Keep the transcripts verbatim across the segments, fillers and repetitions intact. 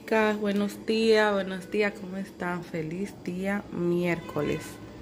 chicas, buenos días, buenos días, ¿cómo están? Feliz día miércoles.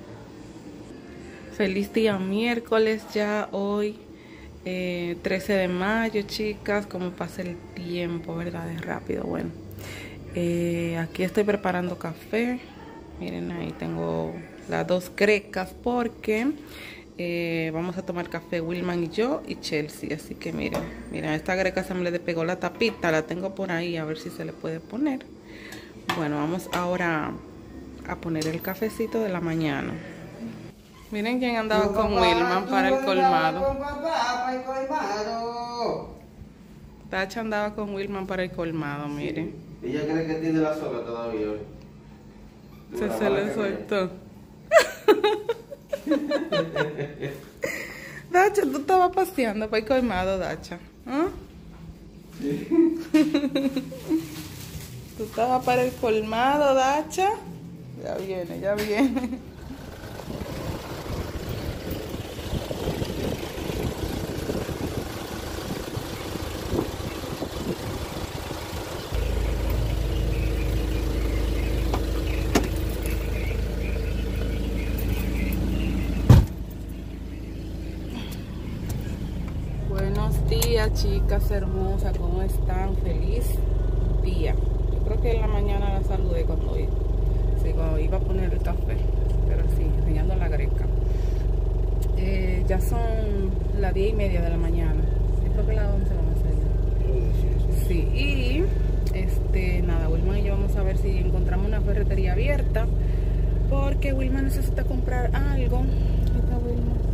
Feliz día miércoles ya hoy, eh, trece de mayo, chicas, como pasa el tiempo, ¿verdad? Es rápido. Bueno, eh, aquí estoy preparando café. Miren, ahí tengo las dos grecas porque eh, vamos a tomar café Wilman y yo y Chelsea. Así que miren, miren, a esta greca se me le despegó la tapita, la tengo por ahí, a ver si se le puede poner. Bueno, vamos ahora a poner el cafecito de la mañana. Miren quién andaba con Wilman para el colmado. Tacha andaba con Wilman para el colmado, miren. Ella cree que tiene la soga todavía hoy. Se, se le soltó. Dacha, tú estabas paseando para el colmado, Dacha. ¿Ah? Sí. Tú estabas para el colmado, Dacha. Ya viene, ya viene. Buenos días, chicas hermosas, ¿cómo están? Feliz día. Yo creo que en la mañana la saludé cuando iba, sí, cuando iba a poner el café, pero sí, enseñando la greca. Eh, ya son las diez y media de la mañana. Yo creo que las once vamos a salir. Sí, y este, nada, Wilman y yo vamos a ver si encontramos una ferretería abierta, porque Wilman necesita comprar algo. Está Wilman.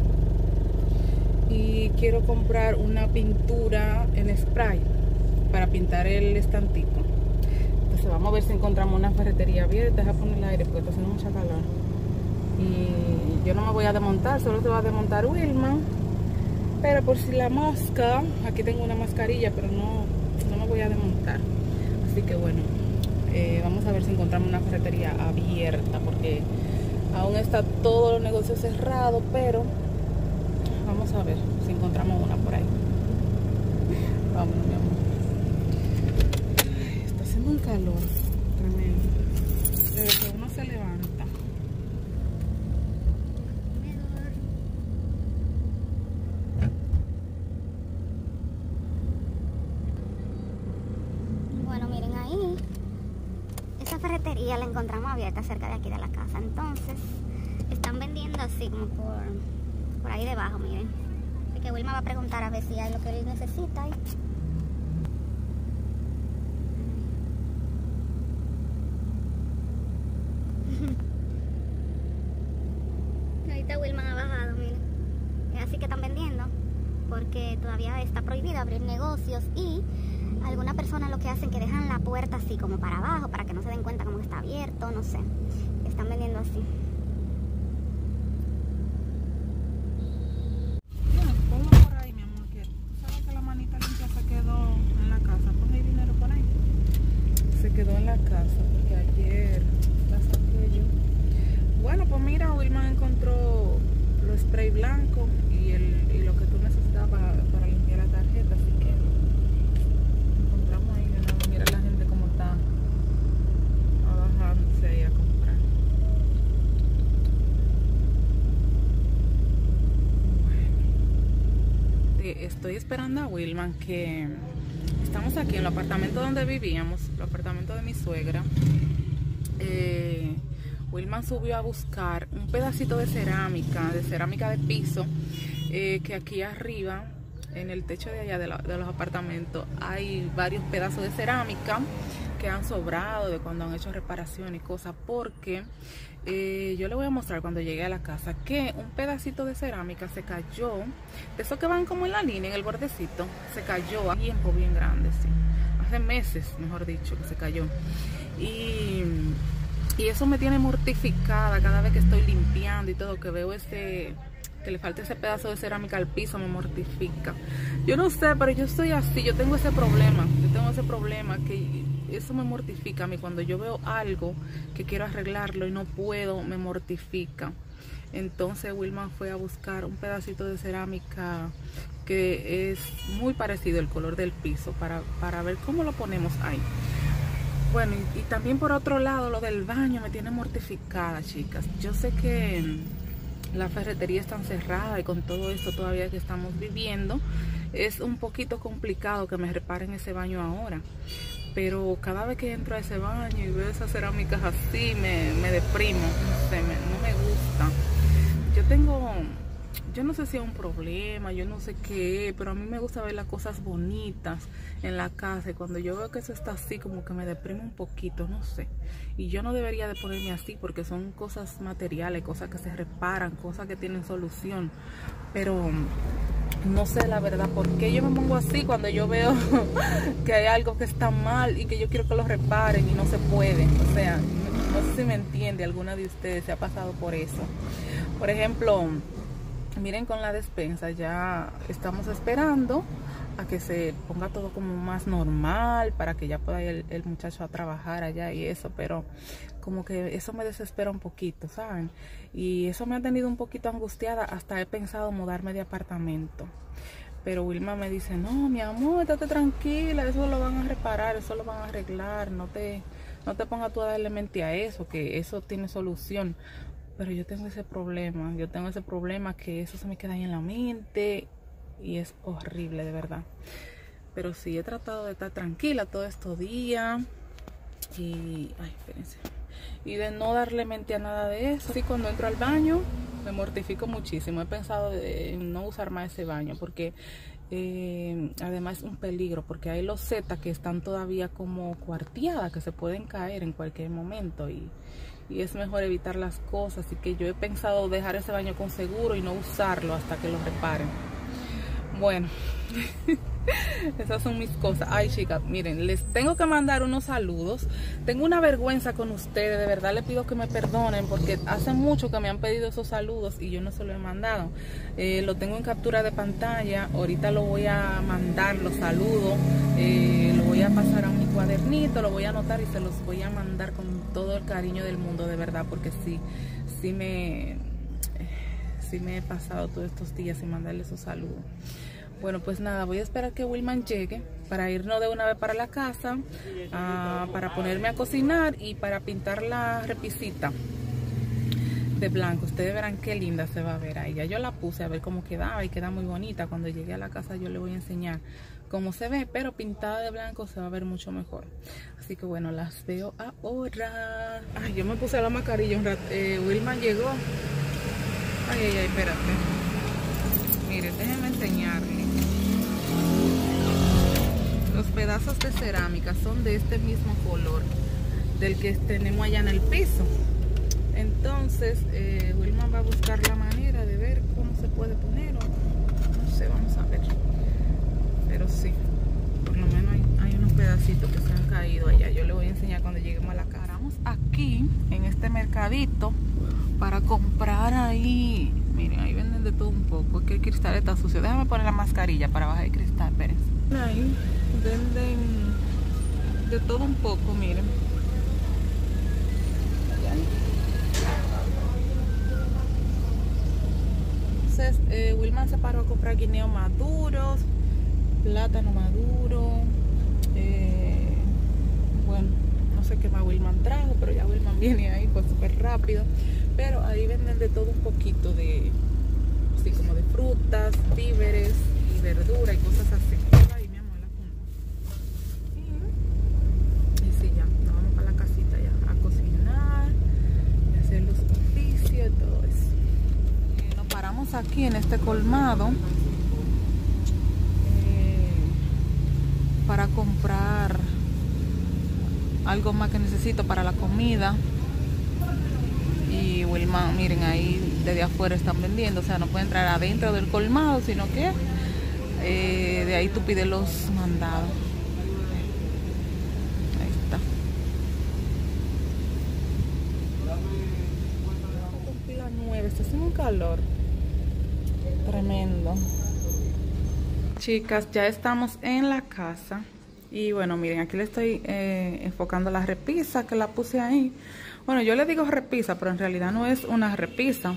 Y quiero comprar una pintura en spray para pintar el estantito. Entonces vamos a ver si encontramos una ferretería abierta. Deja poner el aire porque está haciendo mucha calor. Y yo no me voy a desmontar, solo se va a desmontar Wilman. Pero por si la mosca, aquí tengo una mascarilla, pero no, no me voy a desmontar. Así que bueno, eh, vamos a ver si encontramos una ferretería abierta, porque aún está todos los negocios cerrados, pero vamos a ver si encontramos una por ahí. Vámonos, mi amor. Ay, está haciendo un calor tremendo. Desde que uno se levanta. Bueno, miren ahí. Esa ferretería la encontramos abierta cerca de aquí de la casa. Entonces, están vendiendo así como por... por ahí debajo, miren. Así que Wilma va a preguntar a ver si hay lo que él necesita. Ahí. Ahorita Wilma ha bajado, miren. Así que están vendiendo, porque todavía está prohibido abrir negocios, y algunas personas lo que hacen es que dejan la puerta así como para abajo, para que no se den cuenta como que está abierto, no sé. Están vendiendo así. Quedó en la casa porque ayer la saqué yo. Bueno, pues mira, Wilman encontró los spray blancos y, el, y lo que tú necesitabas para, para limpiar la tarjeta, así que encontramos ahí de nuevo. Mira la gente cómo está bajándose ahí a comprar. Bueno, estoy esperando a Wilman, que estamos aquí en el apartamento donde vivíamos, el apartamento de mi suegra. Eh, Wilman subió a buscar un pedacito de cerámica, de cerámica de piso, eh, que aquí arriba, en el techo de allá de, la, de los apartamentos, hay varios pedazos de cerámica que han sobrado de cuando han hecho reparación y cosas, porque eh, yo le voy a mostrar cuando llegue a la casa que un pedacito de cerámica se cayó, de esos que van como en la línea, en el bordecito, se cayó a tiempo bien grande, sí, hace meses, mejor dicho, que se cayó, y, y eso me tiene mortificada cada vez que estoy limpiando y todo, que veo ese, que le falta ese pedazo de cerámica al piso, me mortifica. Yo no sé, pero yo soy así, yo tengo ese problema, yo tengo ese problema que eso me mortifica a mí. Cuando yo veo algo que quiero arreglarlo y no puedo, me mortifica. Entonces Wilman fue a buscar un pedacito de cerámica que es muy parecido el color del piso para, para ver cómo lo ponemos ahí. Bueno, y, y también por otro lado, lo del baño me tiene mortificada, chicas. Yo sé que la ferretería está cerrada y con todo esto todavía que estamos viviendo, es un poquito complicado que me reparen ese baño ahora. Pero cada vez que entro a ese baño y veo esas cerámicas así, me, me deprimo, no sé, me, no me gusta. Yo tengo, yo no sé si es un problema, yo no sé qué es, pero a mí me gusta ver las cosas bonitas en la casa. Y cuando yo veo que eso está así, como que me deprime un poquito, no sé. Y yo no debería de ponerme así porque son cosas materiales, cosas que se reparan, cosas que tienen solución. Pero no sé la verdad por qué yo me pongo así cuando yo veo que hay algo que está mal y que yo quiero que lo reparen y no se puede. O sea, no sé si me entiende alguna de ustedes se ha pasado por eso. Por ejemplo, miren con la despensa, ya estamos esperando a que se ponga todo como más normal para que ya pueda ir el, el muchacho a trabajar allá y eso, pero como que eso me desespera un poquito, ¿saben? Y eso me ha tenido un poquito angustiada, hasta he pensado mudarme de apartamento. Pero Wilma me dice, no, mi amor, estate tranquila, eso lo van a reparar, eso lo van a arreglar, no te, no te pongas tú a darle mente a eso, que eso tiene solución. Pero yo tengo ese problema, yo tengo ese problema que eso se me queda ahí en la mente y es horrible, de verdad. Pero sí, he tratado de estar tranquila todos estos días y, ay, espérense, y de no darle mente a nada de eso. Así cuando entro al baño me mortifico muchísimo. He pensado de no usar más ese baño porque eh, además es un peligro, porque hay losetas que están todavía como cuarteadas, que se pueden caer en cualquier momento y, y es mejor evitar las cosas. Así que yo he pensado dejar ese baño con seguro y no usarlo hasta que lo reparen. Bueno, esas son mis cosas. Ay, chicas, miren, les tengo que mandar unos saludos. Tengo una vergüenza con ustedes, de verdad les pido que me perdonen porque hace mucho que me han pedido esos saludos y yo no se los he mandado. Eh, lo tengo en captura de pantalla, ahorita lo voy a mandar, los saludos, eh, lo voy a pasar a mi cuadernito, lo voy a anotar y se los voy a mandar con todo el cariño del mundo, de verdad, porque sí, sí me... sí me he pasado todos estos días sin mandarle esos saludos. Bueno, pues nada, voy a esperar que Wilman llegue para irnos de una vez para la casa, uh, para ponerme a cocinar y para pintar la repisita de blanco. Ustedes verán qué linda se va a ver ahí. Ya yo la puse a ver cómo quedaba y queda muy bonita. Cuando llegue a la casa yo le voy a enseñar cómo se ve, pero pintada de blanco se va a ver mucho mejor. Así que bueno, las veo ahora. Ay, yo me puse la mascarilla un rato. Eh, Wilman llegó. Ay, ay, ay, espérate. Miren, déjenme enseñarles. Los pedazos de cerámica son de este mismo color del que tenemos allá en el piso. Entonces, eh, Wilman va a buscar la manera de ver cómo se puede poner. O no sé, vamos a ver. Pero sí, por lo menos hay, hay unos pedacitos que se han caído allá. Yo le voy a enseñar cuando lleguemos a la casa. Paramos aquí, en este mercadito, para comprar ahí. Miren, ahí venden de todo un poco. Es que el cristal está sucio. Déjame poner la mascarilla para bajar el cristal, espérense. Ahí venden de todo un poco, miren. Entonces, eh, Wilman se paró a comprar guineos maduros, plátano maduro. Eh, bueno, no sé qué más Wilman trajo, pero ya Wilman viene ahí, pues súper rápido. Pero ahí venden de todo un poquito de, así como de frutas, víveres y verdura y cosas así. Ay, mi amor, la funda. Y, y sí, ya, nos vamos para la casita ya, a cocinar, y hacer los oficios y todo eso. Eh, nos paramos aquí en este colmado eh, para comprar algo más que necesito para la comida. Y Wilman, miren, ahí desde afuera están vendiendo, o sea, no puede entrar adentro del colmado, sino que eh, de ahí tú pides los mandados. Ahí está. Pila nueve, está haciendo un calor tremendo. Chicas, ya estamos en la casa. Y bueno, miren, aquí le estoy eh, enfocando la repisa que la puse ahí. Bueno, yo le digo repisa, pero en realidad no es una repisa.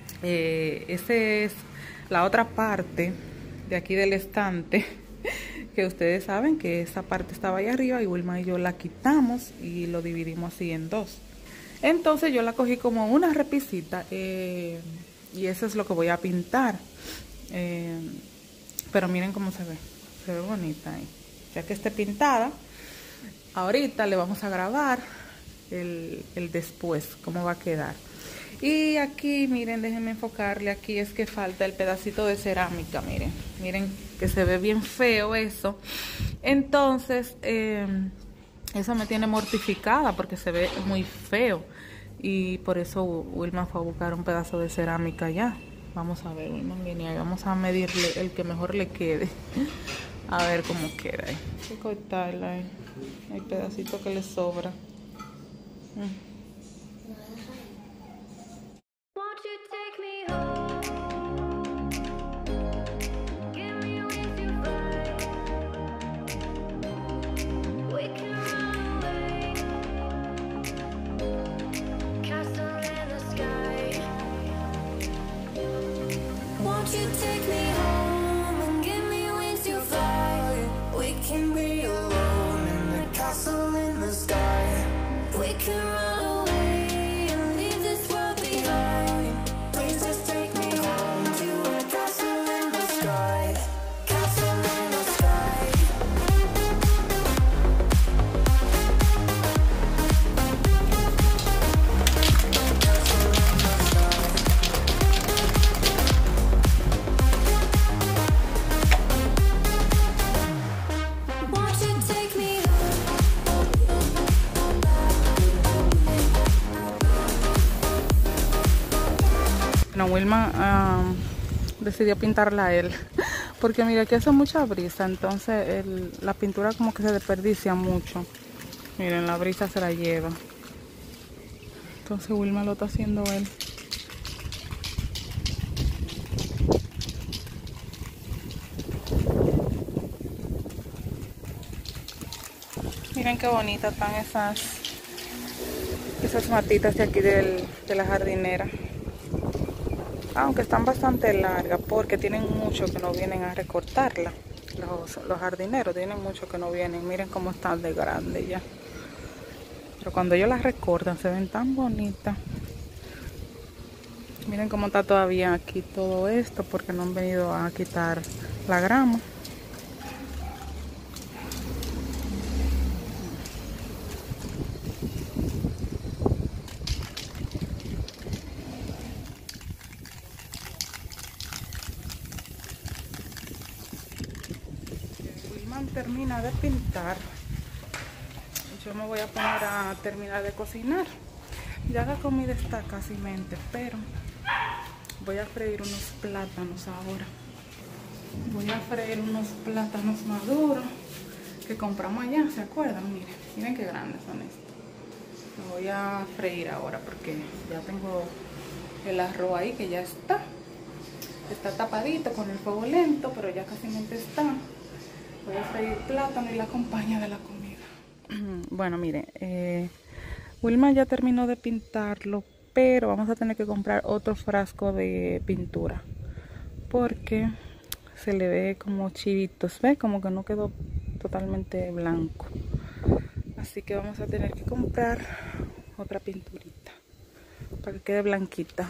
Eh, esa es la otra parte de aquí del estante que ustedes saben que esa parte estaba ahí arriba y Wilma y yo la quitamos y lo dividimos así en dos. Entonces yo la cogí como una repisita eh, y eso es lo que voy a pintar. Eh, pero miren cómo se ve, se ve bonita ahí. Ya que esté pintada, ahorita le vamos a grabar el, el después, cómo va a quedar. Y aquí, miren, déjenme enfocarle, aquí es que falta el pedacito de cerámica, miren, miren que se ve bien feo eso. Entonces, eh, eso me tiene mortificada porque se ve muy feo. Y por eso Wilma fue a buscar un pedazo de cerámica ya. Vamos a ver, Wilma viene ahí, vamos a medirle el que mejor le quede. A ver cómo queda ahí. Hay que cortarla ahí. Hay pedacito que le sobra. Mm. Wilma um, decidió pintarla a él porque mira que hace mucha brisa, entonces el, la pintura como que se desperdicia mucho. Miren, la brisa se la lleva, entonces Wilma lo está haciendo él. Miren qué bonitas están esas esas matitas de aquí del, de la jardinera. Aunque están bastante largas porque tienen mucho que no vienen a recortarla. Los, los jardineros tienen mucho que no vienen. Miren cómo están de grande ya. Pero cuando ellos las recortan se ven tan bonitas. Miren cómo está todavía aquí todo esto porque no han venido a quitar la grama. Termina de pintar, yo me voy a poner a terminar de cocinar. Ya la comida está casi mente, pero voy a freír unos plátanos ahora. Voy a freír unos plátanos maduros que compramos allá, ¿se acuerdan? Miren, miren qué grandes son estos. Los voy a freír ahora porque ya tengo el arroz ahí que ya está. Está tapadito con el fuego lento, pero ya casi mente está. Voy a freír plátano y la acompaña de la comida. Bueno, miren, eh, Wilma ya terminó de pintarlo, pero vamos a tener que comprar otro frasco de pintura porque se le ve como chivitos, ¿ves? Como que no quedó totalmente blanco. Así que vamos a tener que comprar otra pinturita para que quede blanquita.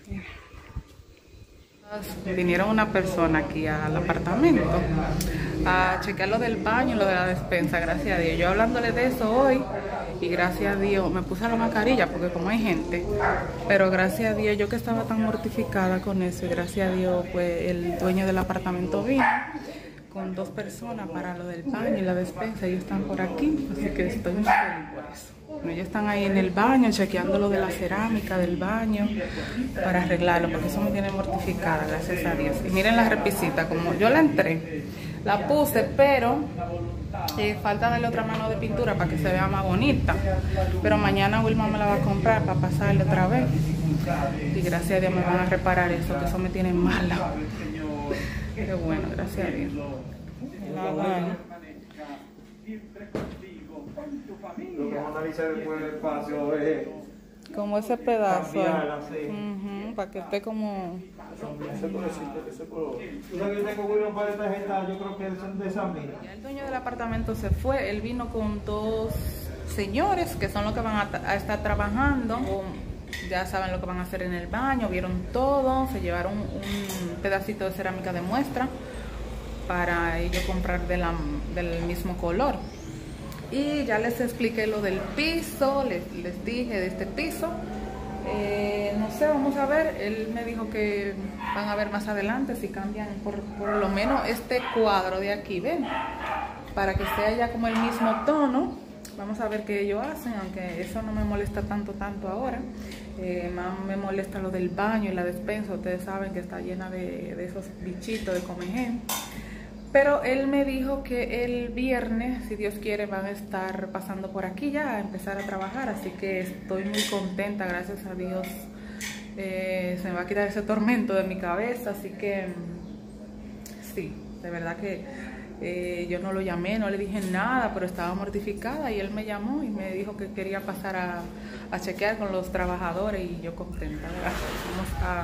Vinieron una persona aquí al apartamento a chequear lo del baño y lo de la despensa, gracias a Dios. Yo hablándole de eso hoy y gracias a Dios me puse la mascarilla porque como hay gente, pero gracias a Dios yo que estaba tan mortificada con eso y gracias a Dios pues el dueño del apartamento vino con dos personas para lo del baño y la despensa. Ellos están por aquí, así que estoy muy feliz por eso. Ellos están ahí en el baño chequeando lo de la cerámica del baño para arreglarlo porque eso me tiene mortificada, gracias a Dios. Y miren la repisita, como yo la entré, la puse, pero eh, falta darle otra mano de pintura para que se vea más bonita. Pero mañana Wilma me la va a comprar para pasarle otra vez y gracias a Dios me van a reparar eso, que eso me tiene mala. Qué bueno, gracias a Dios. Lo que vamos a analizar después del espacio es como ese pedazo. Cambiarla, sí. Uh-huh, para que esté como... Ese colorcito, ese color. Tú sabes que yo tengo William para esta tarjeta, yo creo que son de esa mina. Ya el dueño del apartamento se fue, él vino con dos señores que son los que van a, a estar trabajando. Ya saben lo que van a hacer en el baño, vieron todo, se llevaron un pedacito de cerámica de muestra para ellos comprar de la, del mismo color. Y ya les expliqué lo del piso, les, les dije de este piso. Eh, no sé, vamos a ver, él me dijo que van a ver más adelante si cambian por, por lo menos este cuadro de aquí, ven, para que sea ya como el mismo tono. Vamos a ver qué ellos hacen, aunque eso no me molesta tanto, tanto ahora. Eh, más me molesta lo del baño y la despensa. Ustedes saben que está llena de, de esos bichitos de comején. Pero él me dijo que el viernes, si Dios quiere, van a estar pasando por aquí ya a empezar a trabajar. Así que estoy muy contenta, gracias a Dios. Eh, se me va a quitar ese tormento de mi cabeza. Así que sí, de verdad que... Eh, yo no lo llamé, no le dije nada, pero estaba mortificada y él me llamó y me dijo que quería pasar a, a chequear con los trabajadores y yo contenta. Vamos a,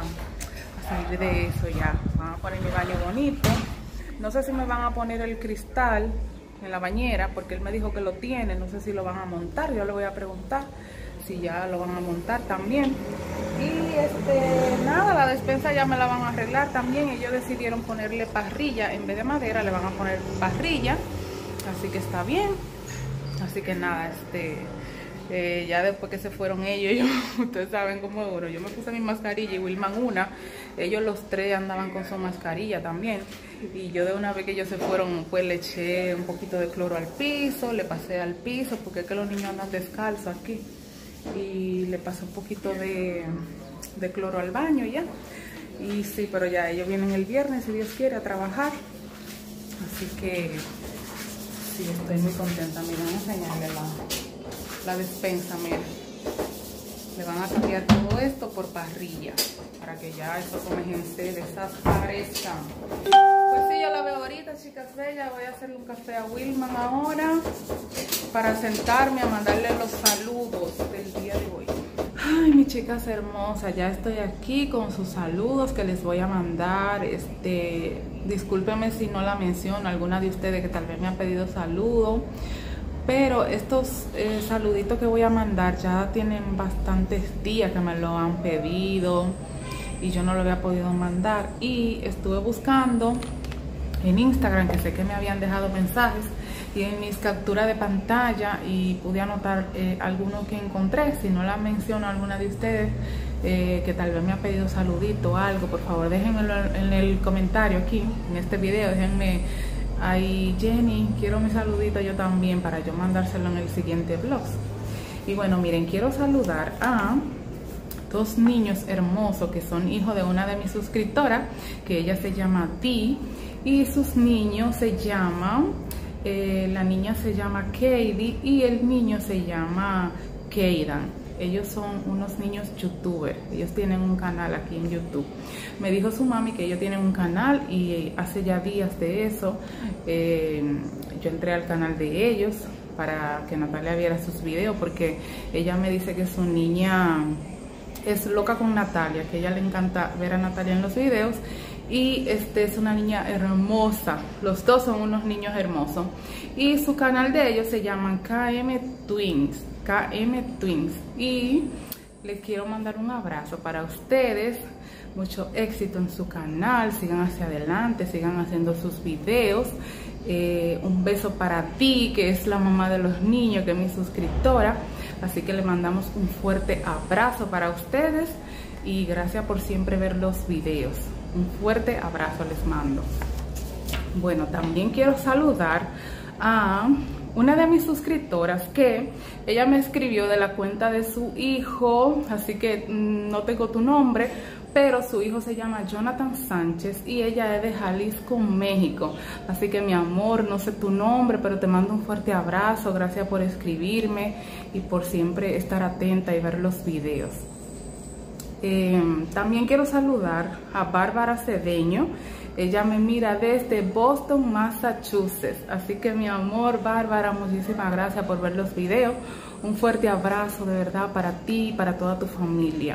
a salir de eso ya. Van a poner mi baño bonito. No sé si me van a poner el cristal en la bañera porque él me dijo que lo tiene. No sé si lo van a montar, yo le voy a preguntar si ya lo van a montar también. Y este, nada, la despensa ya me la van a arreglar también. Ellos decidieron ponerle parrilla en vez de madera, le van a poner parrilla, así que está bien. Así que nada, este eh, ya después que se fueron ellos, yo, ustedes saben cómo es uno, yo me puse mi mascarilla y Wilman una. Ellos los tres andaban con su mascarilla también. Y yo de una vez que ellos se fueron, pues le eché un poquito de cloro al piso, le pasé al piso, porque es que los niños andan descalzos aquí. Y le pasé un poquito de, de cloro al baño y ya. Y sí, pero ya ellos vienen el viernes, si Dios quiere, a trabajar. Así que sí, estoy muy contenta. Miren, voy a enseñarle la, la despensa, miren. Le van a cambiar todo esto por parrilla, para que ya esto comejense desaparezca. Pues sí, yo la veo ahorita, chicas bellas. Voy a hacerle un café a Wilman ahora, para sentarme a mandarle los saludos del día de hoy. Ay, mis chicas hermosas, ya estoy aquí con sus saludos que les voy a mandar. Este, discúlpenme si no la menciono, alguna de ustedes que tal vez me ha pedido saludo. Pero estos eh, saluditos que voy a mandar ya tienen bastantes días que me lo han pedido y yo no lo había podido mandar. Y estuve buscando en Instagram, que sé que me habían dejado mensajes, y en mis capturas de pantalla, y pude anotar eh, algunos que encontré. Si no la menciono a alguna de ustedes eh, que tal vez me ha pedido saludito o algo, por favor déjenmelo en el comentario aquí en este video. Déjenme ahí, Jenny, quiero mi saludito yo también, para yo mandárselo en el siguiente vlog. Y bueno, miren, quiero saludar a dos niños hermosos que son hijos de una de mis suscriptoras, que ella se llama Ti, y sus niños se llaman, eh, la niña se llama Katie y el niño se llama Keidan. Ellos son unos niños youtubers, ellos tienen un canal aquí en YouTube. Me dijo su mami que ellos tienen un canal y hace ya días de eso eh, yo entré al canal de ellos para que Natalia viera sus videos, porque ella me dice que su niña es loca con Natalia, que a ella le encanta ver a Natalia en los videos. Y este es una niña hermosa, los dos son unos niños hermosos. Y su canal de ellos se llama K M Twins, K M Twins. Y les quiero mandar un abrazo para ustedes, mucho éxito en su canal, sigan hacia adelante, sigan haciendo sus videos. Eh, un beso para Ti, que es la mamá de los niños, que es mi suscriptora. Así que le mandamos un fuerte abrazo para ustedes y gracias por siempre ver los videos. Un fuerte abrazo les mando. Bueno, también quiero saludar a una de mis suscriptoras, que ella me escribió de la cuenta de su hijo, así que mmm, no tengo tu nombre, pero su hijo se llama Jonathan Sánchez y ella es de Jalisco, México. Así que mi amor, no sé tu nombre, pero te mando un fuerte abrazo. Gracias por escribirme y por siempre estar atenta y ver los videos. Eh, también quiero saludar a Bárbara Cedeño. Ella me mira desde Boston, Massachusetts. Así que mi amor, Bárbara, muchísimas gracias por ver los videos. Un fuerte abrazo de verdad para ti y para toda tu familia.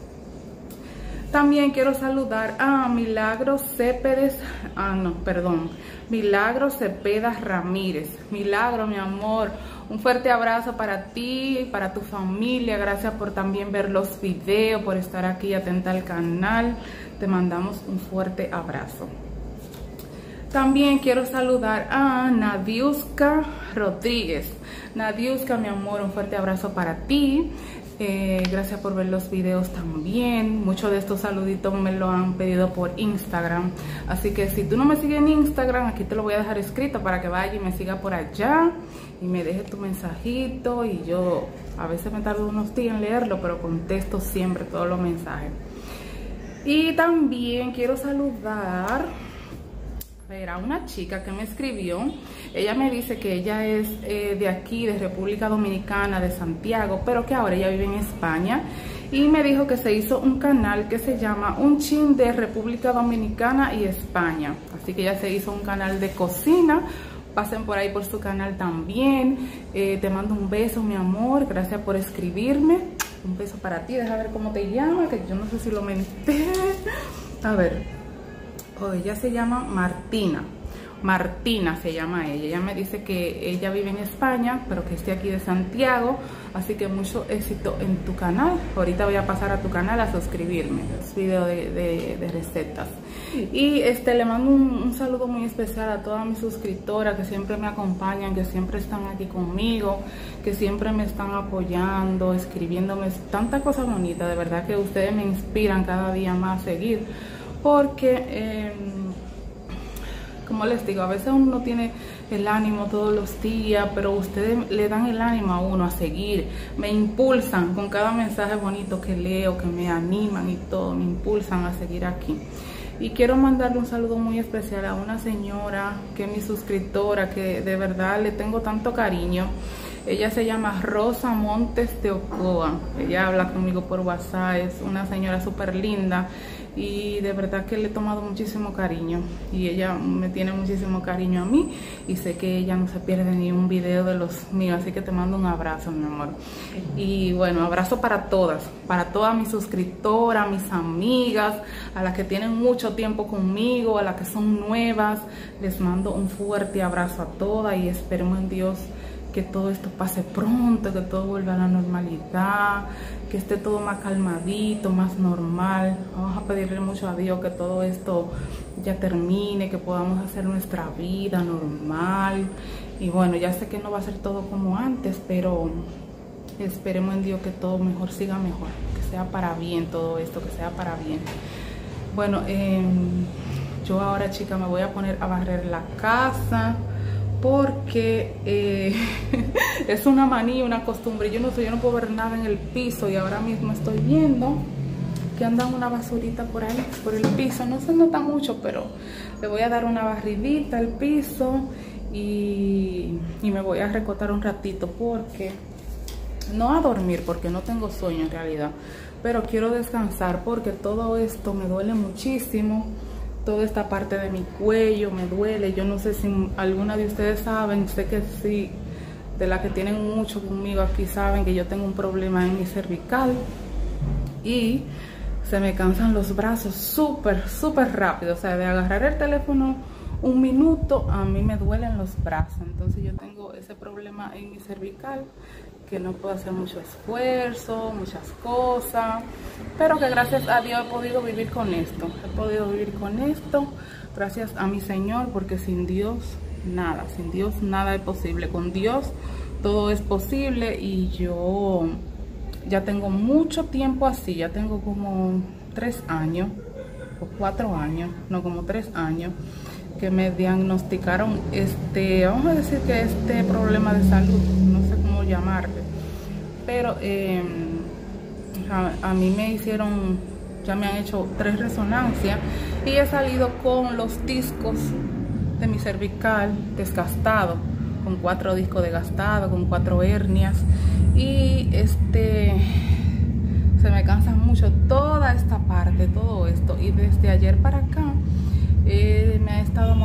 También quiero saludar a Milagro Céspedes, ah no, perdón, Milagro Cepeda Ramírez. Milagro, mi amor, un fuerte abrazo para ti y para tu familia. Gracias por también ver los videos, por estar aquí atenta al canal. Te mandamos un fuerte abrazo. También quiero saludar a Nadiuska Rodríguez. Nadiuska, mi amor, un fuerte abrazo para ti. Eh, gracias por ver los videos también. Muchos de estos saluditos me lo han pedido por Instagram. Así que si tú no me sigues en Instagram, aquí te lo voy a dejar escrito para que vaya y me siga por allá. Y me deje tu mensajito. Y yo a veces me tardo unos días en leerlo, pero contesto siempre todos los mensajes. Y también quiero saludar a una chica que me escribió. Ella me dice que ella es eh, de aquí, de República Dominicana, de Santiago, pero que ahora ella vive en España, y me dijo que se hizo un canal que se llama Un Chin de República Dominicana y España. Así que ella se hizo un canal de cocina. Pasen por ahí por su canal también. Eh, te mando un beso, mi amor, gracias por escribirme. Un beso para ti. Deja ver cómo te llama, que yo no sé si lo menté. A ver, oh, ella se llama Martina. Martina se llama ella. Ella me dice que ella vive en España, pero que esté aquí de Santiago. Así que mucho éxito en tu canal. Ahorita voy a pasar a tu canal a suscribirme. Es video de, de, de recetas. Y este le mando un, un saludo muy especial a todas mis suscriptoras que siempre me acompañan, que siempre están aquí conmigo, que siempre me están apoyando, escribiéndome tanta cosa bonita. De verdad que ustedes me inspiran cada día más a seguir. Porque... Eh, como les digo, a veces uno no tiene el ánimo todos los días, pero ustedes le dan el ánimo a uno a seguir, me impulsan con cada mensaje bonito que leo, que me animan y todo, me impulsan a seguir aquí. Y quiero mandarle un saludo muy especial a una señora que es mi suscriptora, que de verdad le tengo tanto cariño. Ella se llama Rosa Montes de Ocoa. Ella habla conmigo por WhatsApp, es una señora súper linda y de verdad que le he tomado muchísimo cariño, y ella me tiene muchísimo cariño a mí, y sé que ella no se pierde ni un video de los míos, así que te mando un abrazo, mi amor. Y bueno, abrazo para todas, para todas mis suscriptoras, mis amigas, a las que tienen mucho tiempo conmigo, a las que son nuevas. Les mando un fuerte abrazo a todas y esperemos en Dios que todo esto pase pronto, que todo vuelva a la normalidad, que esté todo más calmadito, más normal. Vamos a pedirle mucho a Dios que todo esto ya termine, que podamos hacer nuestra vida normal. Y bueno, ya sé que no va a ser todo como antes, pero esperemos en Dios que todo mejor siga mejor, que sea para bien todo esto, que sea para bien. Bueno, eh, yo ahora, chica, me voy a poner a barrer la casa, porque eh, es una manía, una costumbre. Yo no sé, yo no puedo ver nada en el piso, y ahora mismo estoy viendo que andan una basurita por ahí, por el piso. No se nota mucho, pero le voy a dar una barridita al piso y, y me voy a recotar un ratito, porque no a dormir, porque no tengo sueño en realidad, pero quiero descansar porque todo esto me duele muchísimo. Toda esta parte de mi cuello me duele. Yo no sé si alguna de ustedes saben, sé que sí, de las que tienen mucho conmigo aquí saben que yo tengo un problema en mi cervical y se me cansan los brazos súper, súper rápido. O sea, de agarrar el teléfono un minuto, a mí me duelen los brazos. Entonces yo tengo ese problema en mi cervical, que no puedo hacer mucho esfuerzo, muchas cosas, pero que gracias a Dios he podido vivir con esto. He podido vivir con esto gracias a mi Señor, porque sin Dios nada, sin Dios nada es posible. Con Dios todo es posible, y yo ya tengo mucho tiempo así, ya tengo como tres años o cuatro años, no, como tres años que me diagnosticaron este, vamos a decir que este problema de salud, no sé cómo llamarle, pero eh, a, a mí me hicieron, ya me han hecho tres resonancias y he salido con los discos de mi cervical desgastados, con cuatro discos desgastados, con cuatro hernias, y este se me cansa mucho toda esta parte, todo esto, y desde ayer para acá he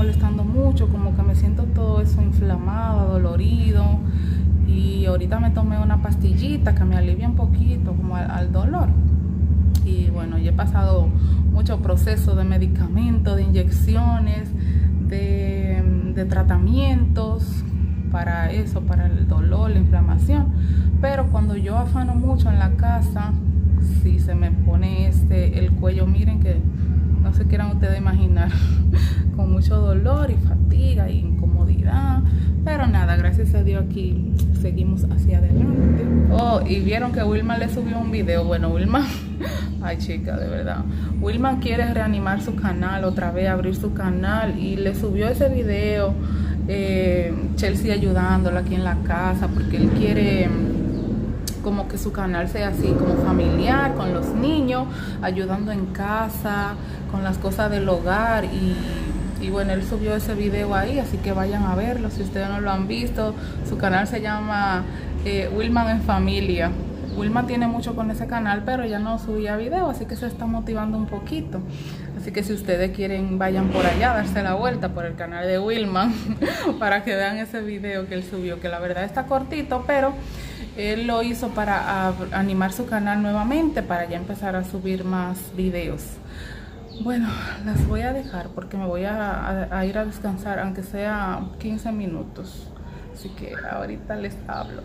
molestando mucho, como que me siento todo eso inflamado, dolorido. Y ahorita me tomé una pastillita que me alivia un poquito como al, al dolor. Y bueno, ya he pasado mucho proceso de medicamentos, de inyecciones, de, de tratamientos para eso, para el dolor, la inflamación. Pero cuando yo afano mucho en la casa, sí se me pone este el cuello, miren, que no se quieran ustedes imaginar, con mucho dolor y fatiga y incomodidad. Pero nada, gracias a Dios aquí seguimos hacia adelante. Oh, y vieron que Wilma le subió un video. Bueno, Wilma, ay chica, de verdad, Wilma quiere reanimar su canal otra vez, abrir su canal, y le subió ese video, eh, Chelsea ayudándola aquí en la casa, porque él quiere como que su canal sea así como familiar, con los niños, ayudando en casa, con las cosas del hogar. Y Y bueno, él subió ese video ahí, así que vayan a verlo si ustedes no lo han visto. Su canal se llama eh, Wilman en Familia. Wilma tiene mucho con ese canal, pero ya no subía video, así que se está motivando un poquito. Así que si ustedes quieren, vayan por allá, darse la vuelta por el canal de Wilman para que vean ese video que él subió, que la verdad está cortito, pero él lo hizo para a, animar su canal nuevamente, para ya empezar a subir más videos. Bueno, las voy a dejar porque me voy a, a, a ir a descansar, aunque sea quince minutos. Así que ahorita les hablo.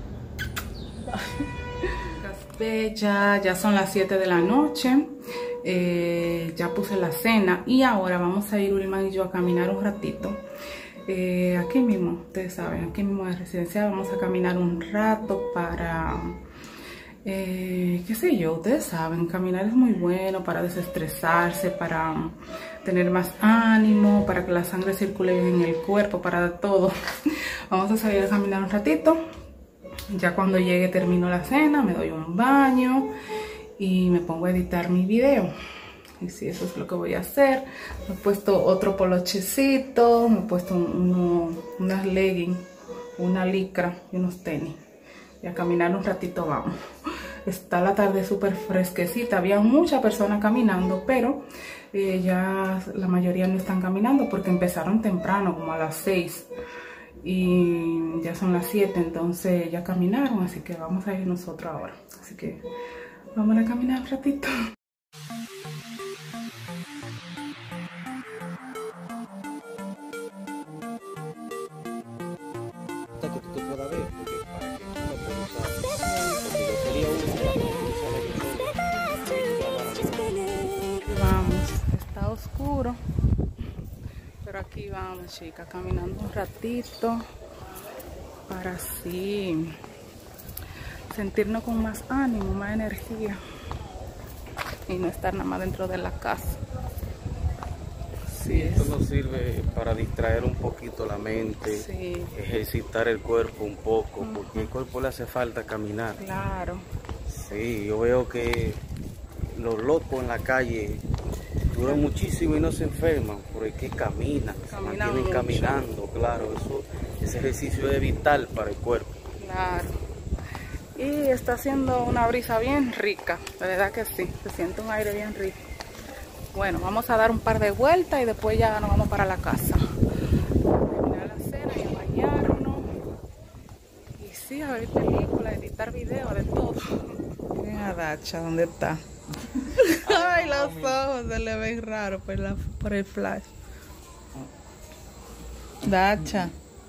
Ya, ya son las siete de la noche. Eh, ya puse la cena y ahora vamos a ir Wilman y yo a caminar un ratito. Eh, aquí mismo, ustedes saben, aquí mismo en residencial vamos a caminar un rato para... Eh, qué sé yo, ustedes saben, caminar es muy bueno para desestresarse, para tener más ánimo, para que la sangre circule bien en el cuerpo, para todo. Vamos a salir a caminar un ratito. Ya cuando llegue termino la cena, me doy un baño y me pongo a editar mi video. Y sí, eso es lo que voy a hacer. Me he puesto otro polochecito, me he puesto uno, unas leggings, una licra y unos tenis. Y a caminar un ratito vamos. Está la tarde súper fresquecita. Había muchas personas caminando, pero eh, ya la mayoría no están caminando porque empezaron temprano, como a las seis. Y ya son las siete, entonces ya caminaron. Así que vamos a ir nosotros ahora. Así que vamos a caminar un ratito. Oscuro, pero aquí vamos, chicas, caminando un ratito para así sentirnos con más ánimo, más energía y no estar nada más dentro de la casa. Sí, esto nos sirve para distraer un poquito la mente, sí, ejercitar el cuerpo un poco, uh-huh, porque al cuerpo le hace falta caminar. Claro. Sí, yo veo que los locos en la calle duran muchísimo y no se enferman, pero es que caminan, se mantienen caminando, claro, eso, ese ejercicio es vital para el cuerpo. Claro. Y está haciendo una brisa bien rica, de verdad que sí, se siente un aire bien rico. Bueno, vamos a dar un par de vueltas y después ya nos vamos para la casa. A terminar la cena y a bañarnos. Y sí, a ver películas, editar videos, de todo. Miren a Dacha, ¿dónde está? Ay, los ojos se le ven raros por, la, por el flash. Dacha.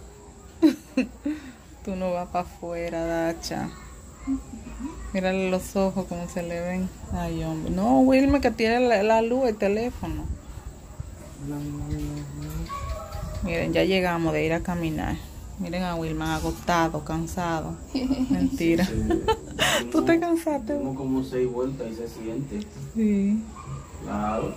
Tú no vas para afuera, Dacha. Mírale los ojos como se le ven. Ay, hombre. No, Wilma, que tiene la, la luz del teléfono. Miren, ya llegamos de ir a caminar. Miren a Wilma agotado, cansado. Mentira. ¿Tú te cansaste? Tengo como seis vueltas y se siente. Sí. Claro.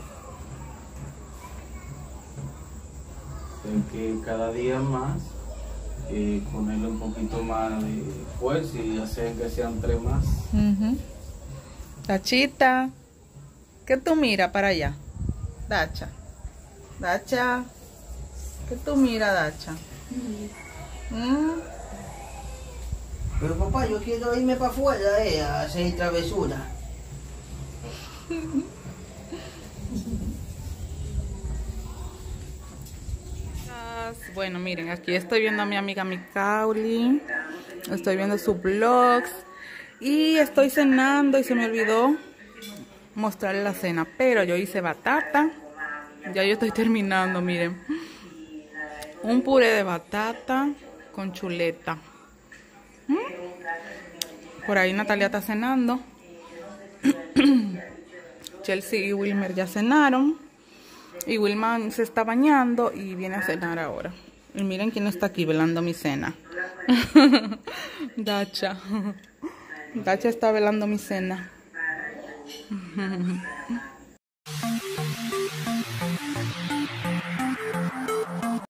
Tengo que cada día más eh, ponerle un poquito más de fuerza y hacer que sean tres más. Uh-huh. Dachita, ¿qué tú miras para allá? Dacha. Dacha. ¿Qué tú miras, Dacha? ¿Mm? Pero papá, yo quiero irme para afuera eh, a hacer travesura. días. Bueno, miren, aquí estoy viendo a mi amiga Micauli. Estoy viendo sus vlogs. Y estoy cenando y se me olvidó mostrarle la cena. Pero yo hice batata. Ya yo estoy terminando, miren. Un puré de batata con chuleta. ¿Mm? Por ahí Natalia está cenando. Chelsea y Wilmer ya cenaron. Y Wilman se está bañando y viene a cenar ahora. Y miren quién está aquí velando mi cena. Dacha. Dacha está velando mi cena.